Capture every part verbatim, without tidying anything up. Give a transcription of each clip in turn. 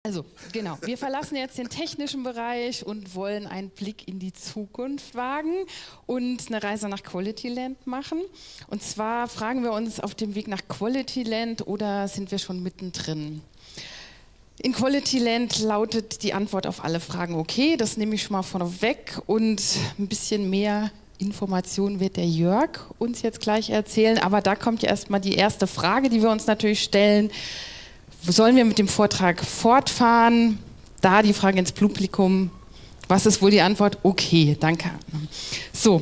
Also, genau. Wir verlassen jetzt den technischen Bereich und wollen einen Blick in die Zukunft wagen und eine Reise nach Quality Land machen. Und zwar fragen wir uns auf dem Weg nach Quality Land oder sind wir schon mittendrin? In Quality Land lautet die Antwort auf alle Fragen okay, das nehme ich schon mal vorweg und ein bisschen mehr Informationen wird der Jörg uns jetzt gleich erzählen, aber da kommt ja erstmal die erste Frage, die wir uns natürlich stellen. Sollen wir mit dem Vortrag fortfahren? Da die Frage ins Publikum. Was ist wohl die Antwort? Okay, danke. So,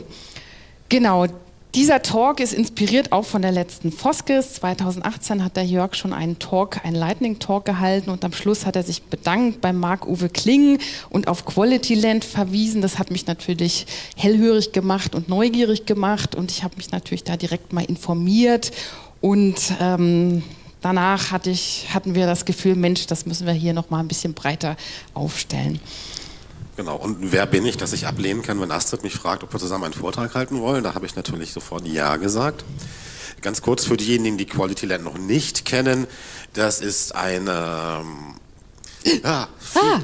genau. Dieser Talk ist inspiriert auch von der letzten Foskis. zweitausendachtzehn hat der Jörg schon einen Talk, einen Lightning Talk gehalten und am Schluss hat er sich bedankt bei Marc-Uwe Kling und auf Quality Land verwiesen. Das hat mich natürlich hellhörig gemacht und neugierig gemacht und ich habe mich natürlich da direkt mal informiert und ähm, danach hatte ich, hatten wir das Gefühl, Mensch, das müssen wir hier noch mal ein bisschen breiter aufstellen. Genau, und wer bin ich, dass ich ablehnen kann, wenn Astrid mich fragt, ob wir zusammen einen Vortrag halten wollen? Da habe ich natürlich sofort Ja gesagt. Ganz kurz für diejenigen, die Quality Land noch nicht kennen, das ist eine... Ähm, ja, ah.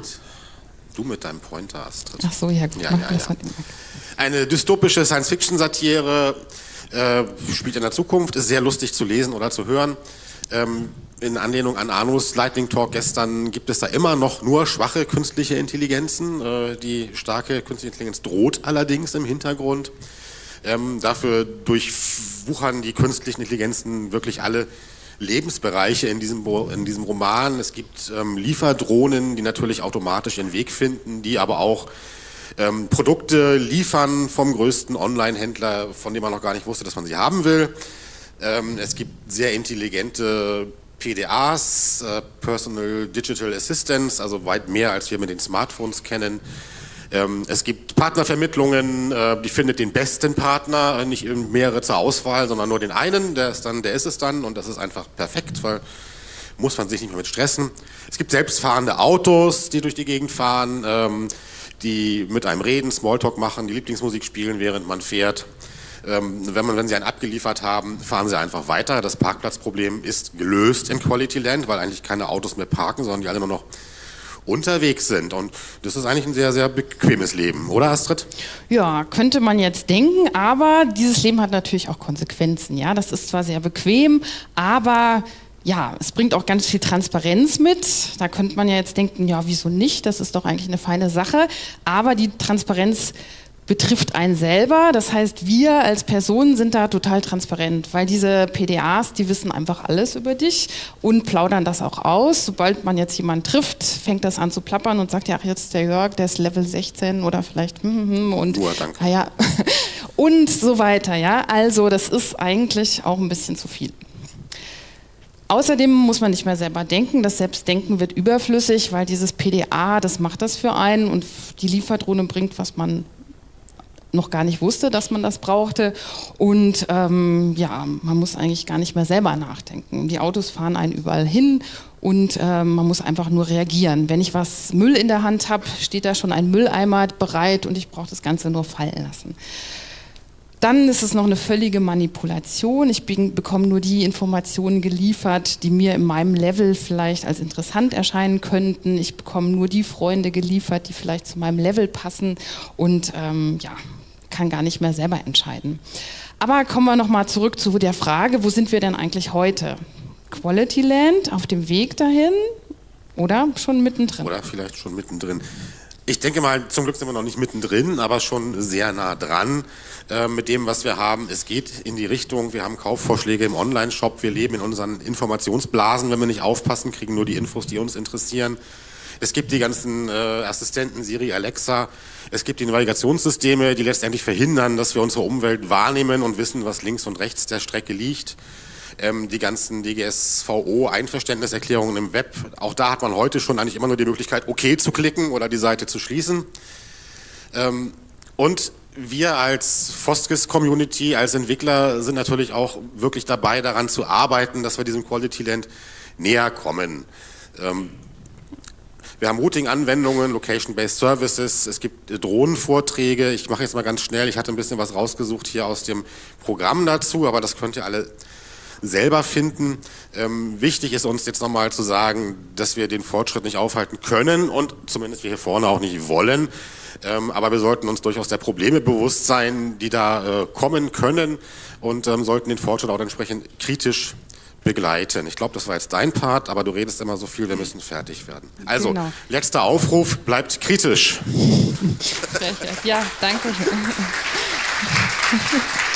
Du mit deinem Pointer, Astrid. Ach so, ja gut. Ja, ja, ja. Eine dystopische Science-Fiction-Satire, äh, spielt in der Zukunft, ist sehr lustig zu lesen oder zu hören. Ähm, in Anlehnung an Arnos Lightning Talk gestern gibt es da immer noch nur schwache künstliche Intelligenzen. Äh, die starke künstliche Intelligenz droht allerdings im Hintergrund. Ähm, dafür durchwuchern die künstlichen Intelligenzen wirklich alle Lebensbereiche in diesem, in diesem Roman. Es gibt ähm, Lieferdrohnen, die natürlich automatisch ihren Weg finden, die aber auch ähm, Produkte liefern vom größten Online-Händler, von dem man noch gar nicht wusste, dass man sie haben will. Ähm, es gibt sehr intelligente P D As, äh, Personal Digital Assistants, also weit mehr, als wir mit den Smartphones kennen. Ähm, es gibt Partnervermittlungen, äh, die findet den besten Partner, nicht mehrere zur Auswahl, sondern nur den einen, der ist dann, der ist es dann und das ist einfach perfekt, weil muss man sich nicht mehr mit stressen. Es gibt selbstfahrende Autos, die durch die Gegend fahren, ähm, die mit einem reden, Smalltalk machen, die Lieblingsmusik spielen, während man fährt. Ähm, wenn, man, wenn sie einen abgeliefert haben, fahren sie einfach weiter. Das Parkplatzproblem ist gelöst in Quality Land, weil eigentlich keine Autos mehr parken, sondern die alle nur noch unterwegs sind. Und das ist eigentlich ein sehr, sehr bequemes Leben, oder Astrid? Ja, könnte man jetzt denken, aber dieses Leben hat natürlich auch Konsequenzen. Ja, das ist zwar sehr bequem, aber ja, es bringt auch ganz viel Transparenz mit. Da könnte man ja jetzt denken, ja, wieso nicht? Das ist doch eigentlich eine feine Sache. Aber die Transparenz betrifft einen selber. Das heißt, wir als Personen sind da total transparent, weil diese P D As, die wissen einfach alles über dich und plaudern das auch aus. Sobald man jetzt jemanden trifft, fängt das an zu plappern und sagt, ja, ach, jetzt der Jörg, der ist Level sechzehn oder vielleicht hm, hm, und oh, danke. Ah, ja, und so weiter. Ja, also das ist eigentlich auch ein bisschen zu viel. Außerdem muss man nicht mehr selber denken, das Selbstdenken wird überflüssig, weil dieses P D A, das macht das für einen und die Lieferdrohne bringt, was man noch gar nicht wusste, dass man das brauchte und ähm, ja, man muss eigentlich gar nicht mehr selber nachdenken. Die Autos fahren einen überall hin und äh, man muss einfach nur reagieren. Wenn ich was Müll in der Hand habe, steht da schon ein Mülleimer bereit und ich brauche das Ganze nur fallen lassen. Dann ist es noch eine völlige Manipulation. Ich bin, bekomme nur die Informationen geliefert, die mir in meinem Level vielleicht als interessant erscheinen könnten. Ich bekomme nur die Freunde geliefert, die vielleicht zu meinem Level passen und ähm, ja, kann gar nicht mehr selber entscheiden. Aber kommen wir nochmal zurück zu der Frage, wo sind wir denn eigentlich heute? Quality Land, auf dem Weg dahin oder schon mittendrin? Oder vielleicht schon mittendrin. Ich denke mal, zum Glück sind wir noch nicht mittendrin, aber schon sehr nah dran äh, mit dem, was wir haben. Es geht in die Richtung, wir haben Kaufvorschläge im Online-Shop, wir leben in unseren Informationsblasen, wenn wir nicht aufpassen, kriegen nur die Infos, die uns interessieren. Es gibt die ganzen äh, Assistenten, Siri, Alexa, es gibt die Navigationssysteme, die letztendlich verhindern, dass wir unsere Umwelt wahrnehmen und wissen, was links und rechts der Strecke liegt. Ähm, die ganzen D G S V O-Einverständniserklärungen im Web, auch da hat man heute schon eigentlich immer nur die Möglichkeit, okay zu klicken oder die Seite zu schließen. Ähm, und wir als Foskis-Community, als Entwickler sind natürlich auch wirklich dabei, daran zu arbeiten, dass wir diesem Quality Land näher kommen. Ähm, Wir haben Routing-Anwendungen, Location-Based Services, es gibt Drohnenvorträge. Ich mache jetzt mal ganz schnell, ich hatte ein bisschen was rausgesucht hier aus dem Programm dazu, aber das könnt ihr alle selber finden. Ähm, wichtig ist uns jetzt nochmal zu sagen, dass wir den Fortschritt nicht aufhalten können und zumindest wir hier vorne auch nicht wollen. Ähm, aber wir sollten uns durchaus der Probleme bewusst sein, die da äh, kommen können und ähm, sollten den Fortschritt auch entsprechend kritisch begleiten. Ich glaube, das war jetzt dein Part, aber du redest immer so viel, wir müssen fertig werden. Also, genau. Letzter Aufruf, bleibt kritisch. Ja, danke.